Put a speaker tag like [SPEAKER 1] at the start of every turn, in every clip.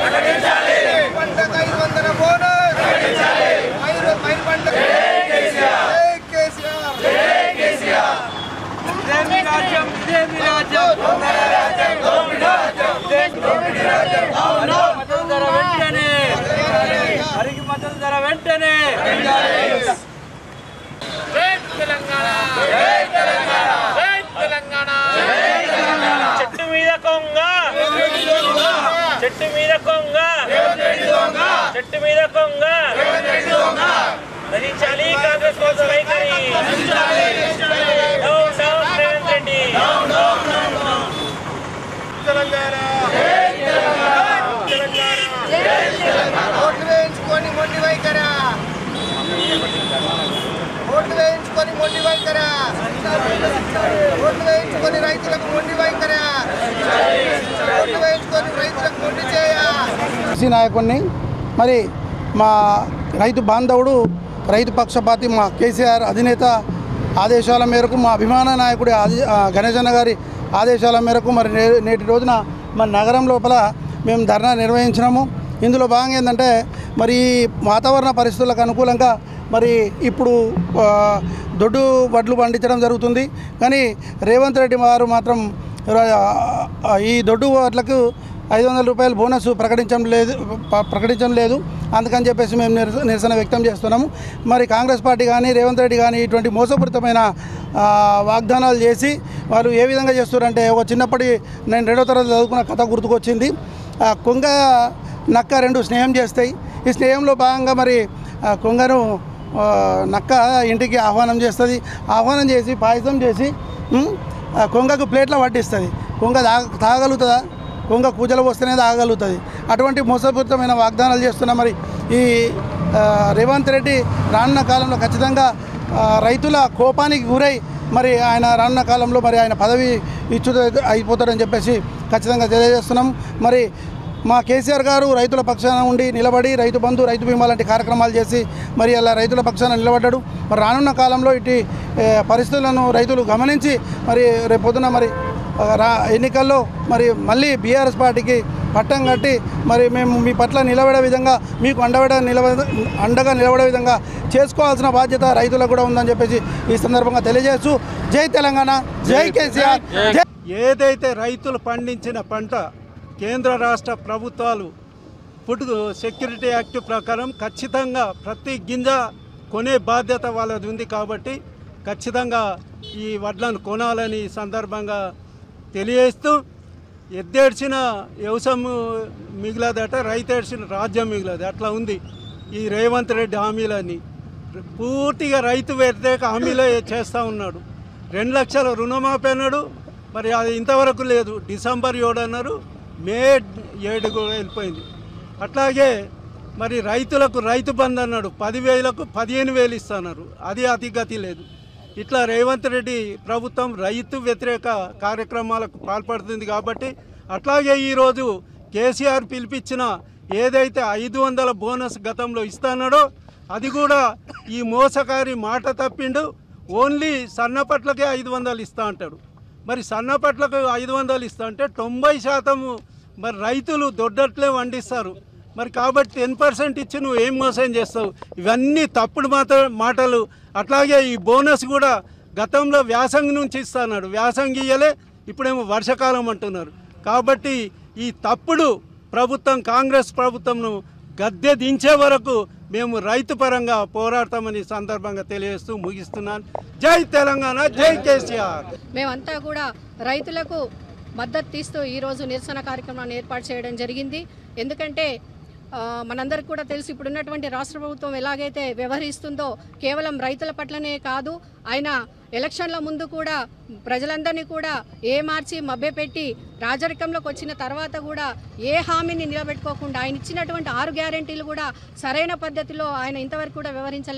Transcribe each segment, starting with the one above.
[SPEAKER 1] పంటకు 500 బోనస్ పైరు పంటకు
[SPEAKER 2] వెంటనే చెట్టు మీద కొంగ చెట్టు మీద కొంగ చెట్టు మీద కొంగ ధరించాలి కాంగ్రెస్ కోసం వైఖరి రేవంత్ రెడ్డి తెలంగాణ
[SPEAKER 1] ఓట్లు వేయించుకొని మొండి వైఖరా ఓట్లు వేయించుకొని మొండి వైఖరా ఓట్లు వేయించుకొని రైతులకు మొండి వైఖరా ఓట్లు వేయించుకొని రైతులకు మొండి చేయా
[SPEAKER 3] నాయకుడిని మరి మా రైతు బాంధవుడు రైతు పక్షపాతి మా కేసీఆర్ అధినేత ఆదేశాల మేరకు మా అభిమాన నాయకుడి గణేశన్న గారి ఆదేశాల మేరకు మరి నేటి రోజున మన నగరం లోపల మేము ధర్నా నిర్వహించినాము. ఇందులో భాగంగా ఏంటంటే మరి వాతావరణ పరిస్థితులకు అనుకూలంగా మరి ఇప్పుడు దొడ్డు వడ్లు పండించడం జరుగుతుంది. కానీ రేవంత్ రెడ్డి వారు మాత్రం ఈ దొడ్డు వడ్లకు 500 రూపాయలు బోనస్ ప్రకటించడం లేదు. అందుకని చెప్పేసి మేము నిరసన వ్యక్తం చేస్తున్నాము. మరి కాంగ్రెస్ పార్టీ కానీ రేవంత్ రెడ్డి కానీ ఇటువంటి మోసపూరితమైన వాగ్దానాలు చేసి వాళ్ళు ఏ విధంగా చేస్తారంటే ఒక చిన్నప్పటి నేను 2వ తరగతి చదువుకున్న కథ గుర్తుకొచ్చింది. కొంగ నక్క 2 స్నేహం చేస్తాయి. ఈ స్నేహంలో భాగంగా మరి కొంగను నక్క ఇంటికి ఆహ్వానం చేస్తుంది. ఆహ్వానం చేసి పాయసం చేసి కొంగకు ప్లేట్లో వడ్డిస్తుంది. కొంగ తాగలుగుతుందా? కొంగ పూజలు వస్తేనే తాగలుగుతుంది. అటువంటి మోసపూరితమైన వాగ్దానాలు చేస్తున్న మరి ఈ రేవంత్ రెడ్డి రానున్న కాలంలో ఖచ్చితంగా రైతుల కోపానికి గురై మరి ఆయన రానున్న కాలంలో మరి ఆయన పదవి అయిపోతాడని చెప్పేసి ఖచ్చితంగా తెలియజేస్తున్నాం. మరి మా కేసీఆర్ గారు రైతుల పక్షాన ఉండి నిలబడి రైతు బంధు రైతు బీమా లాంటి కార్యక్రమాలు చేసి మరి అలా రైతుల పక్షాన నిలబడ్డాడు. మరి రానున్న కాలంలో ఇటు పరిస్థితులను రైతులు గమనించి మరి రేపొద్దున మరి ఎన్నికల్లో మరి మళ్ళీ బీఆర్ఎస్ పార్టీకి పట్టం కట్టి మరి మేము మీ పట్ల నిలబడే విధంగా మీకు అండగా నిలబడే విధంగా చేసుకోవాల్సిన బాధ్యత రైతులకు కూడా ఉందని చెప్పేసి ఈ సందర్భంగా తెలియజేస్తూ జై తెలంగాణ, జై కేసీఆర్.
[SPEAKER 4] ఏదైతే రైతులు పండించిన పంట కేంద్ర రాష్ట్ర ప్రభుత్వాలు ఫుడ్ సెక్యూరిటీ యాక్ట్ ప్రకారం ఖచ్చితంగా ప్రతి గింజ కొనే బాధ్యత వాళ్ళది ఉంది. కాబట్టి ఖచ్చితంగా ఈ వడ్లను కొనాలని సందర్భంగా తెలియజేస్తూ ఎద్దేడ్చిన వ్యవసాయం మిగిలదట, రైతు ఏడ్చిన రాజ్యం మిగిలదు, అట్లా ఉంది ఈ రేవంత్ రెడ్డి హామీలని. పూర్తిగా రైతు వ్యతిరేక హామీలే చేస్తూ ఉన్నాడు. 2 లక్షల రుణమాఫీ అన్నాడు, మరి అది ఇంతవరకు లేదు. డిసెంబర్ 7 అన్నారు, మే 7 కూడా వెళ్ళిపోయింది. అట్లాగే మరి రైతులకు రైతు బంధు అన్నాడు, 10,000కు 15,000 ఇస్తున్నారు, అది అతిగతి లేదు. ఇట్లా రేవంత్ రెడ్డి ప్రభుత్వం రైతు వ్యతిరేక కార్యక్రమాలకు పాల్పడుతుంది. కాబట్టి అట్లాగే ఈరోజు కేసీఆర్ పిలిపించిన ఏదైతే 500 బోనస్ గతంలో ఇస్తున్నాడో అది కూడా ఈ మోసకారి మాట తప్పిండు. ఓన్లీ సన్నపట్లకే 500 ఇస్తా అంటాడు. మరి సన్నపట్లకు 500 ఇస్తా అంటే 90% మరి రైతులు దొడ్డట్లే వండిస్తారు. మరి కాబట్టి 10% ఇచ్చి నువ్వు ఏం మోసం చేస్తావు? ఇవన్నీ తప్పుడు మాటలు. అట్లాగే ఈ బోనస్ కూడా గతంలో వ్యాసంగి నుంచి ఇస్తాడు, వ్యాసంగి ఇయ్యలే, ఇప్పుడేమో వర్షాకాలం అంటున్నారు. కాబట్టి ఈ తప్పుడు ప్రభుత్వం కాంగ్రెస్ ప్రభుత్వంను గద్దె దించే వరకు మేము రైతు పరంగా పోరాడతామని సందర్భంగా తెలియజేస్తూ ముగిస్తున్నాను. జై తెలంగాణ, జై కేసీఆర్.
[SPEAKER 5] మేమంతా కూడా రైతులకు మద్దతు తీస్తూ ఈరోజు నిరసన కార్యక్రమాన్ని ఏర్పాటు చేయడం జరిగింది. ఎందుకంటే మనందరికీ కూడా తెలుసు ఇప్పుడున్నటువంటి రాష్ట్ర ప్రభుత్వం ఎలాగైతే వ్యవహరిస్తుందో కేవలం రైతుల పట్లనే కాదు, ఆయన ఎలక్షన్ల ముందు కూడా ప్రజలందరినీ కూడా మార్చి మభ్యపెట్టి రాజరికంలోకి వచ్చిన తర్వాత కూడా ఏ హామీని నిలబెట్టుకోకుండా ఆయన ఇచ్చినటువంటి 6 గ్యారెంటీలు కూడా సరైన పద్ధతిలో ఆయన ఇంతవరకు కూడా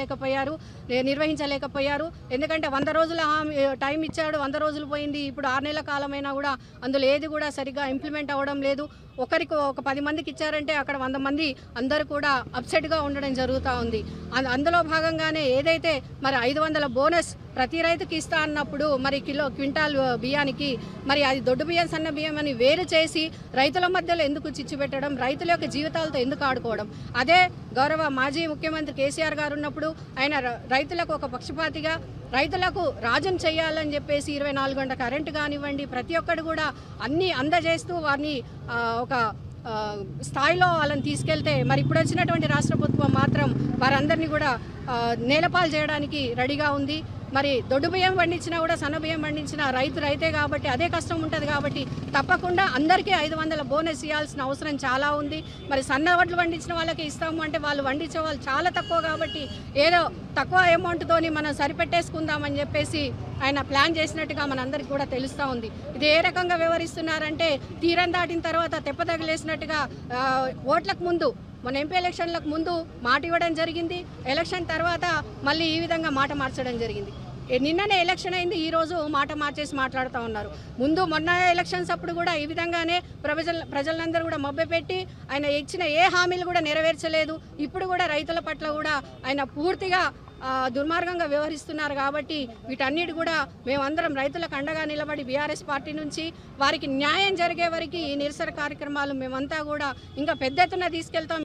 [SPEAKER 5] నిర్వహించలేకపోయారు. ఎందుకంటే 100 రోజుల టైం ఇచ్చాడు, 100 రోజులు పోయింది, ఇప్పుడు 6 నెలల కాలమైనా కూడా అందులో ఏది కూడా సరిగ్గా ఇంప్లిమెంట్ అవ్వడం లేదు. ఒక 10 మందికి ఇచ్చారంటే అక్కడ 100 మంది అందరూ కూడా అప్సెట్గా ఉండడం జరుగుతూ ఉంది. అందులో భాగంగానే ఏదైతే మరి 500 బోనస్ ప్రతి రైతుకి ఇస్తా అన్నప్పుడు మరి క్వింటాల్ బియ్యానికి మరి అది దొడ్డు బియ్యం సన్న బియ్యం అని వేరు చేసి రైతుల మధ్యలో ఎందుకు చిచ్చు పెట్టడం, రైతుల యొక్క జీవితాలతో ఎందుకు ఆడుకోవడం? అదే గౌరవ మాజీ ముఖ్యమంత్రి కేసీఆర్ గారు ఉన్నప్పుడు ఆయన రైతులకు ఒక పక్షపాతిగా రైతులకు రాజ్యం చేయాలని చెప్పేసి 24 గంటల కరెంటు కానివ్వండి ప్రతి ఒక్కటి కూడా అన్నీ అందజేస్తూ వారిని ఒక స్థాయిలో వాళ్ళని తీసుకెళ్తే మరి ఇప్పుడు వచ్చినటువంటి రాష్ట్ర ప్రభుత్వం మాత్రం వారందరినీ కూడా నేలపాలు చేయడానికి రెడీగా ఉంది. మరి దొడ్డు బియ్యం పండించినా కూడా సన్న బియ్యం పండించిన రైతే కాబట్టి అదే కష్టం ఉంటుంది కాబట్టి తప్పకుండా అందరికీ 500 బోనస్ ఇవ్వాల్సిన అవసరం చాలా ఉంది. మరి సన్న వడ్లు పండించిన వాళ్ళకి ఇస్తాము అంటే వాళ్ళు పండించే వాళ్ళు చాలా తక్కువ కాబట్టి ఏదో తక్కువ అమౌంట్తోని మనం సరిపెట్టేసుకుందామని చెప్పేసి ఆయన ప్లాన్ చేసినట్టుగా మనందరికీ కూడా తెలుస్తూ ఉంది. ఇది ఏ రకంగా వ్యవహరిస్తున్నారంటే తీరం దాటిన తర్వాత తెప్ప తగిలేసినట్టుగా ఓట్లకు ముందు మన ఎంపీ ఎలక్షన్లకు ముందు మాట ఇవ్వడం జరిగింది, ఎలక్షన్ తర్వాత మళ్ళీ ఈ విధంగా మాట మార్చడం జరిగింది. నిన్ననే ఎలక్షన్ అయింది, ఈరోజు మాట మార్చేసి మాట్లాడుతూ ఉన్నారు. ముందు మొన్న ఎలక్షన్స్ అప్పుడు కూడా ఈ విధంగానే ప్రజలందరూ కూడా మభ్యపెట్టి ఆయన ఇచ్చిన ఏ హామీలు కూడా నెరవేర్చలేదు. ఇప్పుడు కూడా రైతుల పట్ల కూడా ఆయన పూర్తిగా దుర్మార్గంగా వ్యవహరిస్తున్నారు. కాబట్టి వీటన్నిటి కూడా మేమందరం రైతులకు అండగా నిలబడి బీఆర్ఎస్ పార్టీ నుంచి వారికి న్యాయం జరిగే వరకు ఈ నిరసన కార్యక్రమాలు మేమంతా కూడా ఇంకా పెద్ద ఎత్తున తీసుకెళ్తాం.